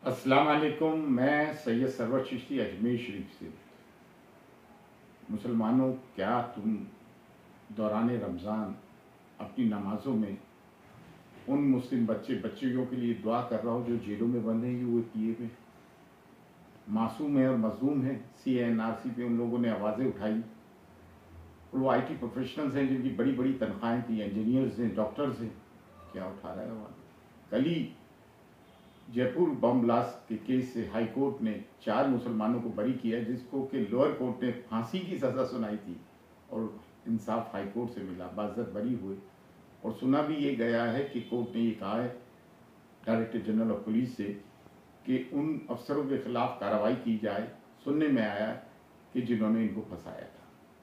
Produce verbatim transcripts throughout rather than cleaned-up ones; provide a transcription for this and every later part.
السلام علیکم. میں سید سرور چشتی اجمیر شریف سے. مسلمانوں، کیا تم دوران رمضان اپنی نمازوں میں ان مسلم بچے بچیوں کے لیے دعا کر رہا ہو جو جیلوں میں بندے ہیں، وہ کیے ہوئے معصوم ہیں اور مظلوم ہیں؟ سی این آر سی پہ ان لوگوں نے آوازیں اٹھائی، اور وہ آئی ٹی پروفیشنلز ہیں جن کی بڑی بڑی تنخواہیں تھیں، انجینئرز ہیں، ڈاکٹرز ہیں. کیا اٹھا رہا ہے آواز؟ کل ہی جے پور بم بلاسٹ کے کیس سے ہائی کورٹ نے چار مسلمانوں کو بری کیا، جس کو کہ لوئر کورٹ نے پھانسی کی سزا سنائی تھی، اور انصاف ہائی کورٹ سے ملا، باعزت بری ہوئے. اور سنا بھی یہ گیا ہے کہ کورٹ نے یہ کہا ہے ڈائریکٹر جنرل آف پولیس سے کہ ان افسروں کے خلاف کارروائی کی جائے. سننے میں آیا کہ جنہوں نے ان کو پھنسایا تھا.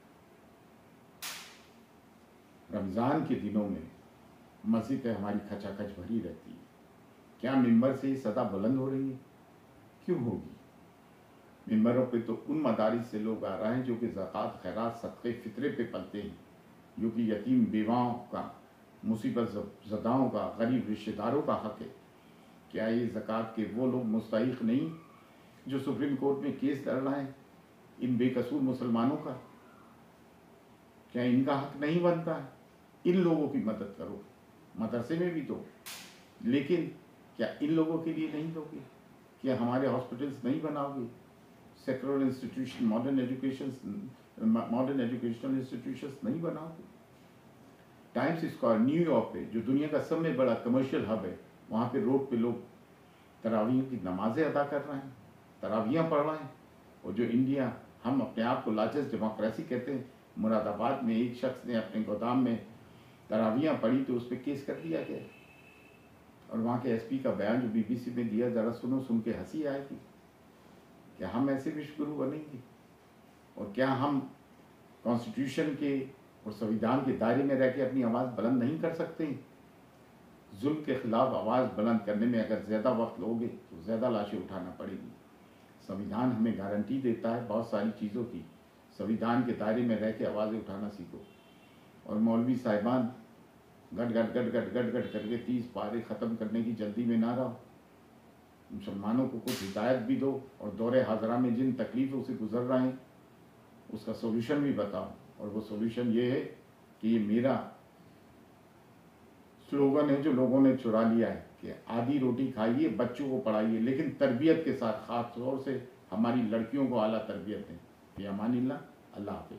رمضان کے دنوں میں مسجد ہماری کھچا کھچ بھری رہتی ہے. کیا ممبر سے یہ صدا بلند ہو رہی ہے؟ کیوں ہوگی؟ ممبروں پہ تو ان مدارس سے لوگ آ رہے ہیں جو کہ زکوٰۃ، خیرات، صدقے فطرے پہ پلتے ہیں، جو کہ یتیم بیواؤں کا، مصیبت زداؤں کا، غریب رشتہ داروں کا حق ہے. کیا یہ زکوٰۃ کے وہ لوگ مستحق نہیں جو سپریم کورٹ میں کیس لڑ رہے ہیں ان بے قصور مسلمانوں کا؟ کیا ان کا حق نہیں بنتا ہے؟ ان لوگوں کی مدد کرو، مدرسے میں بھی دو، لیکن کیا ان لوگوں کے لیے نہیں دو گے؟ کیا ہمارے ہاسپٹلس نہیں بناؤ گے؟ Secular institution, modern education modern educational institutions نہیں بناؤ گے؟ ٹائمس اسکوائر نیو یارک پہ، جو دنیا کا سب سے بڑا کمرشل ہب ہے، وہاں پہ روڈ پہ لوگ تراویحوں کی نمازیں ادا کر رہے ہیں، تراویحاں پڑھ رہے ہیں. اور جو انڈیا ہم اپنے آپ کو لارجسٹ ڈیموکریسی کہتے ہیں، مراد آباد میں ایک شخص نے اپنے گودام میں تراویحاں پڑھی تو اس پہ کیس کر دیا گیا. اور وہاں کے ایس پی کا بیان جو بی بی سی میں دیا، ذرا سنو، سن کے ہنسی آئے گی. کیا ہم ایسے بھی شکرو بنیں گے؟ اور کیا ہم کانسٹیٹیوشن کے اور سویدھان کے دائرے میں رہ کے اپنی آواز بلند نہیں کر سکتے؟ ظلم کے خلاف آواز بلند کرنے میں اگر زیادہ وقت لوگے تو زیادہ لاشیں اٹھانا پڑے گی. سویدھان ہمیں گارنٹی دیتا ہے بہت ساری چیزوں کی. سویدھان کے دائرے میں رہ کے آوازیں اٹھانا سیکھو. اور مولوی صاحبان گٹ گٹ گٹ گٹ گٹ گٹ کر کے تیس پارے ختم کرنے کی جلدی میں نہ رہو. مسلمانوں کو کچھ ہدایت بھی دو، اور دور حاضرہ میں جن تکلیفوں سے گزر رہے ہیں اس کا سولوشن بھی بتاؤ. اور وہ سولوشن یہ ہے کہ یہ میرا سلوگن ہے جو لوگوں نے چرا لیا ہے کہ آدھی روٹی کھائیے، بچوں کو پڑھائیے، لیکن تربیت کے ساتھ، خاص طور سے ہماری لڑکیوں کو اعلیٰ تربیت دیں. فی امان اللہ. اللہ حافظ.